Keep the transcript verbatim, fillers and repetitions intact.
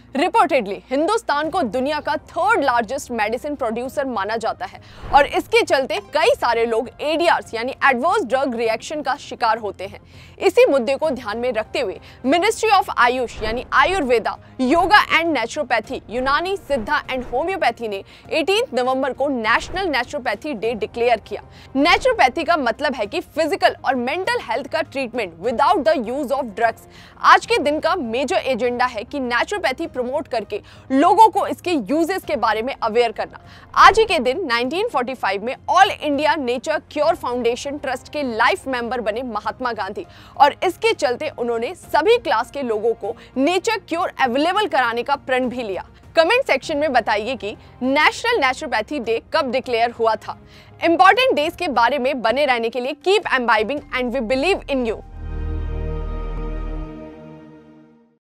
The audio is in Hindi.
रिपोर्टेडली हिंदुस्तान को दुनिया का थर्ड लार्जेस्ट मेडिसिन प्रोड्यूसर माना जाता है और इसके चलते कई सारे लोग एडीआरस यानी एडवर्स ड्रग रिएक्शन का शिकार होते हैं। इसी मुद्दे को ध्यान में रखते हुए मिनिस्ट्री ऑफ आयुष यानी आयुर्वेदा, योगा एंड नेचुरोपैथी, यूनानी, सिद्धा एंड होम्योपैथी ने अठारह नवंबर को नेशनल नेचुरोपैथी डे डिक्लेयर किया। नेचुरोपैथी का मतलब है कि फिजिकल और मेंटल हेल्थ का treatment without the use of drugs. आज के दिन का मेजर एजेंडा है कि नेचुरोपैथी प्रमोट करके लोगों को इसके यूजेस के बारे में अवेयर करना। आज ही के दिन उन्नीस सौ पैंतालीस में all India nature cure foundation trust के लाइफ मेंबर बने महात्मा गांधी और इसके चलते उन्होंने सभी क्लास के लोगों को नेचर क्योर अवेलेबल कराने का प्रण भी लिया। कमेंट सेक्शन में बताइए कि नेशनल नेचुरोपैथी डे कब डिक्लेयर हुआ था। इंपॉर्टेंट डेज के बारे में बने रहने के लिए keep Embibing and we believe in you.